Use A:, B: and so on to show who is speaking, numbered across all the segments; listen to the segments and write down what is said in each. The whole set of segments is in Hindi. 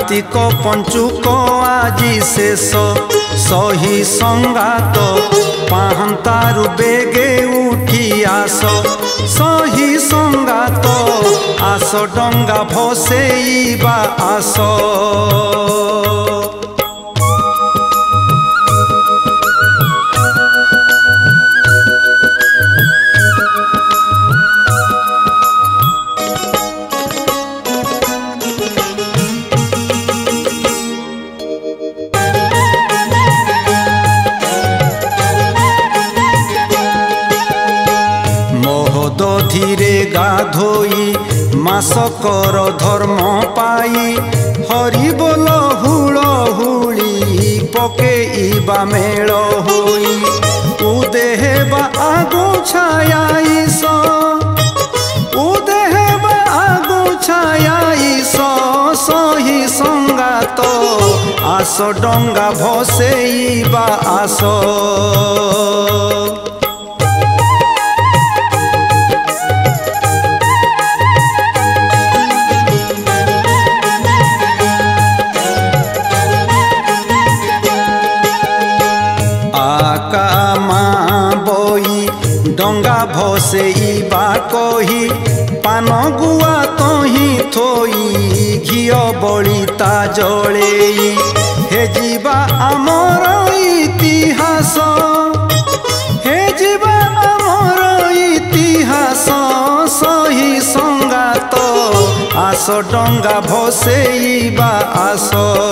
A: कार्तिक पंचुक आजी शेष सही संगात पाहंतारु बेगे उठी आस सही संगात आस डंगा भसेइबा आस धीरे गाधोई मासकर धर्म पाई हरि बोल हुल हुली पकेइबा मेल होई उदेहेबा आगु छायाईस उदेहेबा आगु छायाईस सही संगात आस डंगा भसेइबा आस डंगा भसेइबा कही पान गुआ तही थोई घिओ बलिता जलेई हे जीवा आमर इतिहास हे जीवा आमर इतिहास सही संगात आस डंगा भसेइबा आस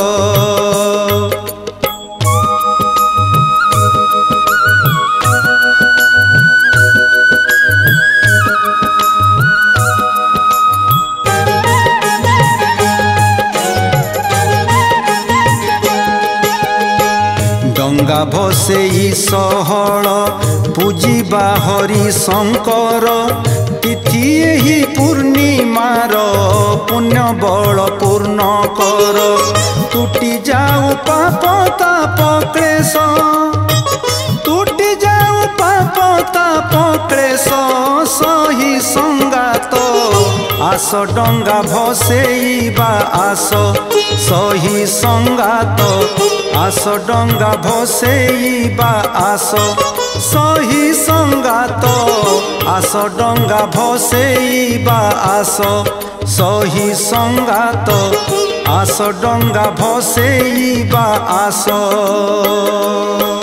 A: डंगा भसेई सहल पूजिबा हरि शंकर तिथि ही पूर्णिमार पुण्य बल पूर्ण कर टूटी जाऊ पाप ताप क्लेश टूटी जाऊ पाप ताप क्लेश सही संगात आस डंगा भसेइबा आस सही संगात आस डंगा भसेइबा आस सही संगात आस डंगा भसेइबा आस सही संगात आस डंगा भसेइबा आस।